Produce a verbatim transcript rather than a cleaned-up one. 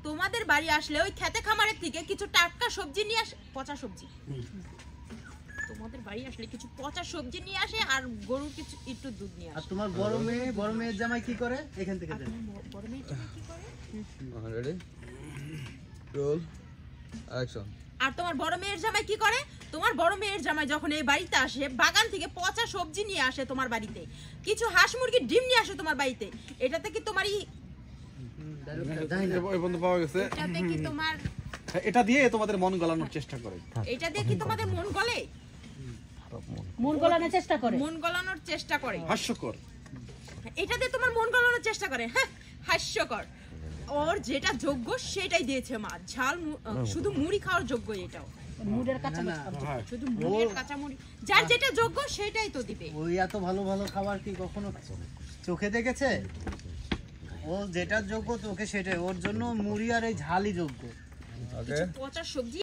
তোমাদের বাড়ি আসলে ওই খেতে খামারের থেকে কিছু টাটকা সবজি নিয়ে আসে, পচা সবজি। তোমাদের বাড়ি আসলে কিছু পচা সবজি নিয়ে আসে আর গরুর কিছু একটু দুধ নিয়ে আসে। আর তোমার বড় মেয়ে বড় মেয়ের জামাই কি করে এখান থেকে দেন? বড় মেয়ে কি করে? Ready roll action. আর তোমার বড় মেয়ের জামাই কি করে? তোমার বড় মেয়ের জামাই যখন এই বাড়িতে আসে বাগান থেকে পচা সবজি নিয়ে আসে তোমার বাড়িতে, কিছু হাঁস মুরগির ডিম নিয়ে আসে তোমার বাড়িতে। এটাতে কি তোমার এই এই বন্ধু পাওয়া গেছে। এটাতে কি তোমার এটা দিয়ে তোমাদের মন গলানোর চেষ্টা করে। এটা দিয়ে কি তোমাদের মন গলে? মন গলানোর চেষ্টা করে, মন গলানোর চেষ্টা করে। হাস্যকর। এটা দিয়ে তোমার মন গলানোর চেষ্টা করে। হ্যাঁ, হাস্যকর। ওর যেটা যোগ্য সেটাই দিয়েছে মা। ঝাল শুধু মুড়ি খাওয়ার যোগ্য এটাও। মুড়ের কাঁচা শুধু মুড়ির কাঁচা মুড়ি, যার যেটা যোগ্য সেটাই তো দিবে। ওই এত ভালো ভালো খাবার কি কখনো চোখে দেখেছে? ও যেটা যোগ্য তোকে সেটাই, ওর জন্য মুড়ি আর এই ঝালই যোগ্য। ওকে পচা সবজি